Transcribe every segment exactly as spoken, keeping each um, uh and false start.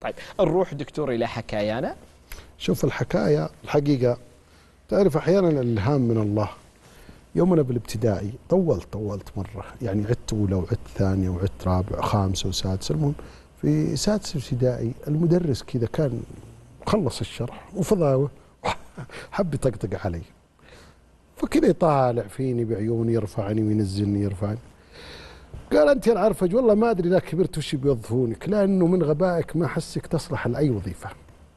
طيب نروح دكتور إلى حكايانا. شوف الحكاية الحقيقة تعرف أحيانا الإلهام من الله. يومنا بالابتدائي طولت طولت مرة، يعني عدت أولى وعدت ثانية وعدت رابع خامسة وسادسة. المهم في سادسة ابتدائي المدرس كذا كان خلص الشرح وفضاوة حب يطقطق علي، فكذا يطالع فيني بعيوني يرفعني وينزلني يرفعني. قال أنت يا العرفج والله ما أدري إذا كبرت وش بيوظفونك، لأنه من غبائك ما أحسك تصلح لأي وظيفة.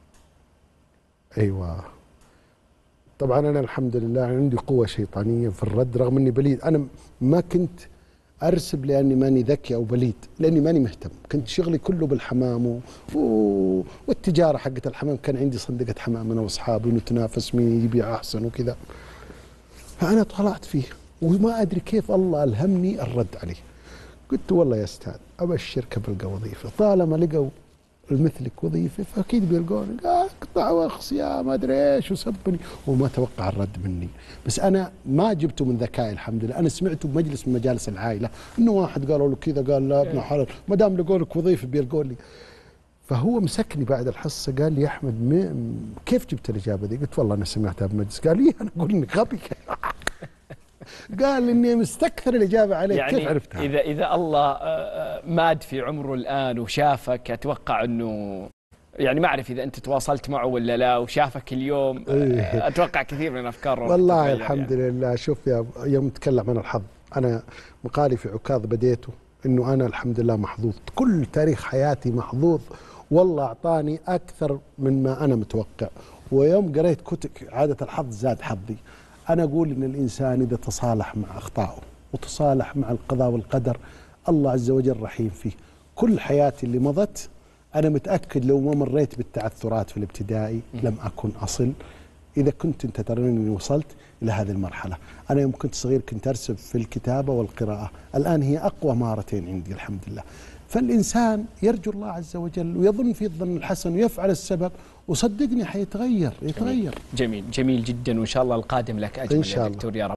أيوة طبعا أنا الحمد لله عندي قوة شيطانية في الرد، رغم أني بليد. أنا ما كنت أرسب لأني ماني ذكي أو بليد، لأني ماني مهتم. كنت شغلي كله بالحمام و... و... والتجارة حقت الحمام. كان عندي صندقة حمام أنا وأصحابي ونتنافس مين يبيع أحسن وكذا. فأنا طلعت فيه وما أدري كيف الله ألهمني الرد عليه. قلت والله يا أستاذ أبشرك بلقى وظيفة، طالما لقوا مثلك وظيفة فأكيد بيلقوني. قال اقطع واخص يا ما أدري إيش وسبني، وما توقع الرد مني. بس أنا ما جبته من ذكائي الحمد لله، أنا سمعته بمجلس من مجالس العائلة إنه واحد قالوا له كذا، قال لا ابن حلال ما دام لقوا لك وظيفة بيلقون لي. فهو مسكني بعد الحصة قال لي يا أحمد كيف جبت الإجابة دي؟ قلت والله أنا سمعتها بمجلس. قال لي أنا أقول إنك غبي. قال إني مستكثر الإجابة عليك. يعني كيف عرفتها؟ إذا إذا الله ماد في عمره الآن وشافك، أتوقع إنه يعني ما أعرف إذا أنت تواصلت معه ولا لا، وشافك اليوم إيه. أتوقع كثير من أفكاره والله الحمد يعني. لله. شوف يا يوم نتكلم عن الحظ، أنا مقالي في عكاظ بديته إنه أنا الحمد لله محظوظ، كل تاريخ حياتي محظوظ. والله أعطاني أكثر من ما أنا متوقع. ويوم قريت كتب عادة الحظ زاد حظي. أنا أقول إن الإنسان إذا تصالح مع أخطائه وتصالح مع القضاء والقدر الله عز وجل رحيم فيه. كل حياتي اللي مضت أنا متأكد لو ما مريت بالتعثرات في الابتدائي لم أكن أصل. إذا كنت أنت ترى أني وصلت إلى هذه المرحلة. أنا يوم كنت صغير كنت أرسب في الكتابة والقراءة، الآن هي أقوى مهارتين عندي الحمد لله. فالإنسان يرجو الله عز وجل ويظن في الظن الحسن ويفعل السبب، وصدقني حيتغير يتغير. جميل جميل جدا، وإن شاء الله القادم لك أجمل يا دكتور يا رب.